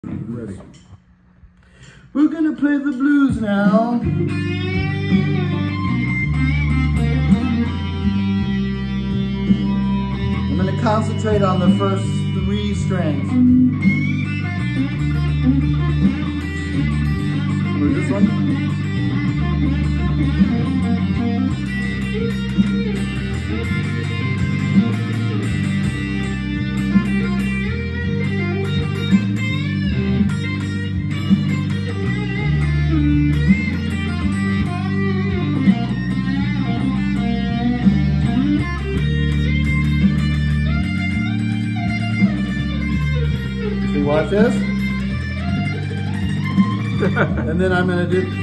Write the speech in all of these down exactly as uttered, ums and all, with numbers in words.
Ready. We're gonna play the blues now. I'm gonna concentrate on the first three strings. Where's this one? See, watch this. And then I'm gonna do.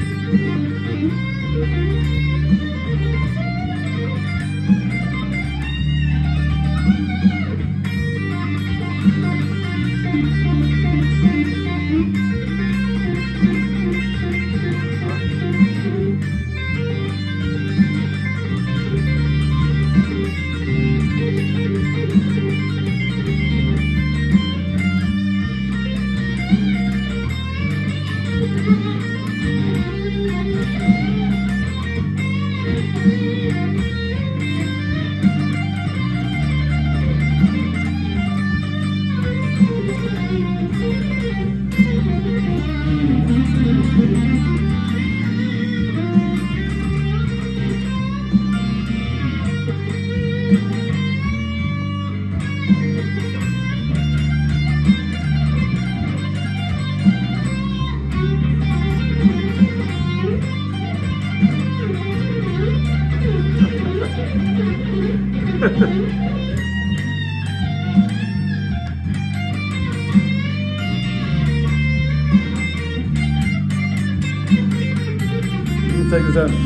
Take this out.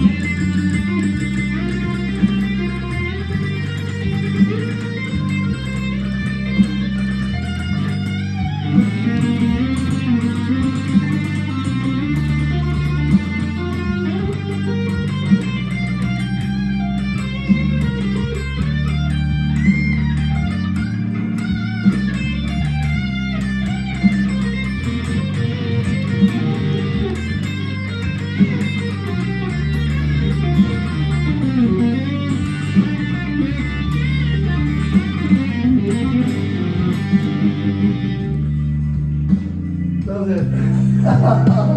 That was it.